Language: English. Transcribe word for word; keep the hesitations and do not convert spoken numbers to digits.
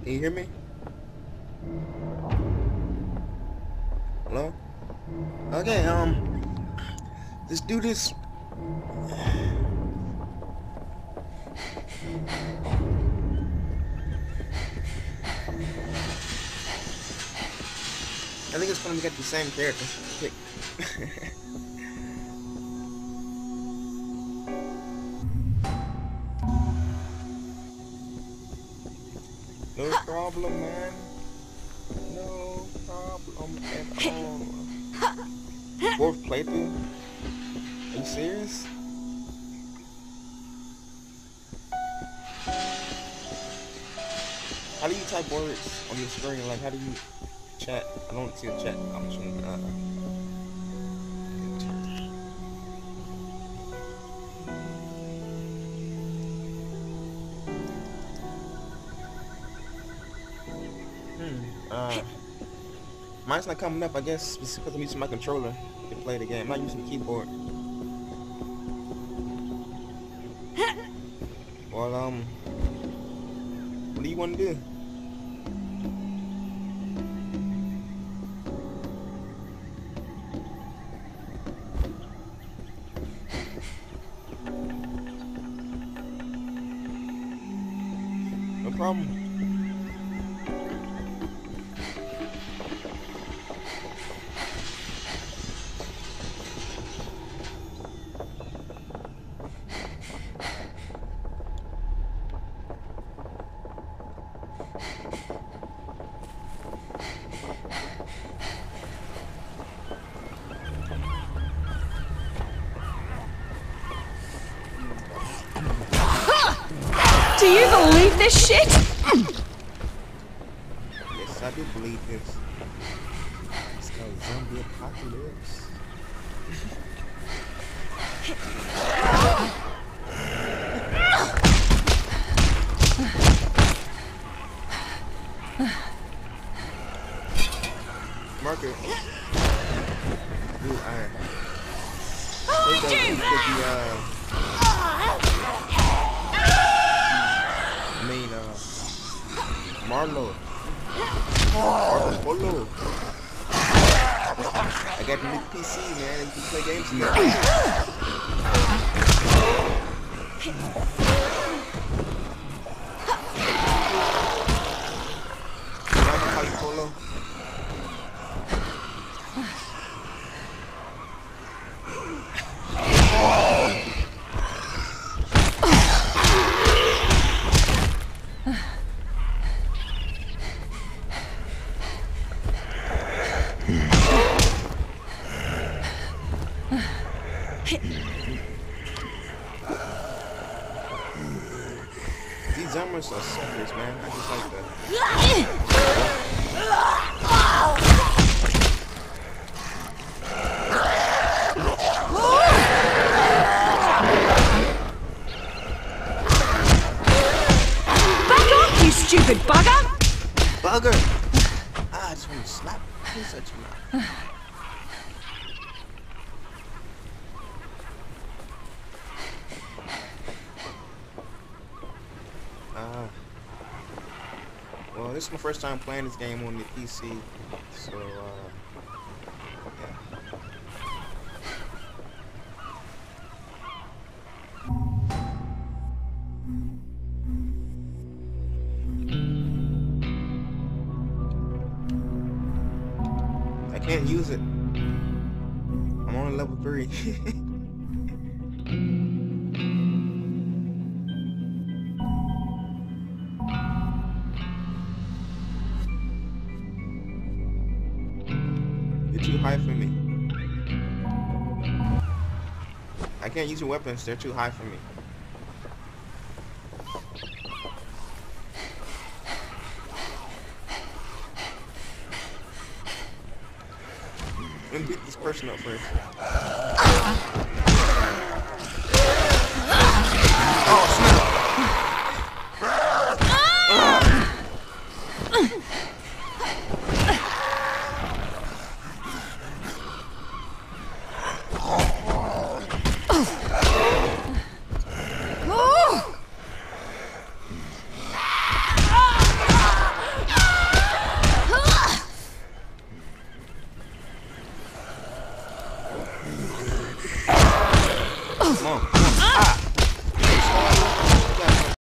Can you hear me? Hello? Okay, um, let's do this. I think it's gonna get the same character. Pick. No problem, man. No problem at all. Fourth playthrough? Are you serious? How do you type words on your screen? Like, how do you chat? I don't see a chat option. Uh, hmm. Uh, mine's not coming up, I guess, because I'm using my controller to play the game. I'm not using the keyboard. Well, um, what do you want to do? No problem. Do you believe this shit? Yes, I do believe this. It's called zombie apocalypse. Marker. Blue iron. Oh, Take the, uh, I mean, uh, Marlo. Marco Polo. I got the new P C, man, and you can play games together. Marco Polo. These zombies are suckers, man. I just like that. Back off, you stupid bugger! Bugger! Ah, I just want to slap. You're such a man. Ah. Well, this is my first time playing this game on the P C, so, uh, yeah. I can't use it. I'm on level three. You're too high for me. I can't use your weapons, they're too high for me. Let me beat this person up first. Oh, snap! Come on, come on. Ah.